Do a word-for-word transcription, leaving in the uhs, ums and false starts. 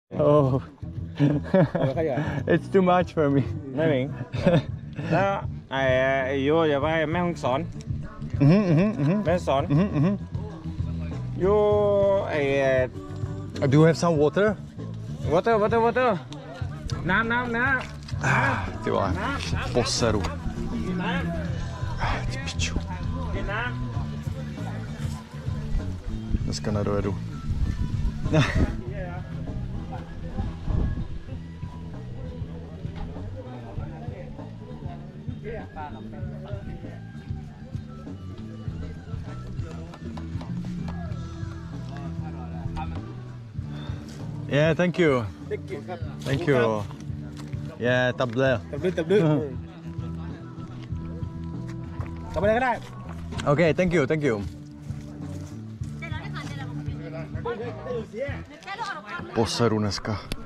Oh. It's too much for me. ไม่เหม็นแล้วไอ้โยจะไปแม่ห้องสอน Mhm, mhm, mhm. แม่สอน Mhm, mhm. โยไอ้ Do you have some water? water water water น้ำน้ำน้ำ Ty vole, poseru. กินน้ Ty piču. ำกินน้ Dneska nedojedu. Yeah, thank you. Thank you. Yeah, table. ำตับดื้อตับดื้อตับอะไรก็ได้ Okay, thank you, thank you. Poseru dneska.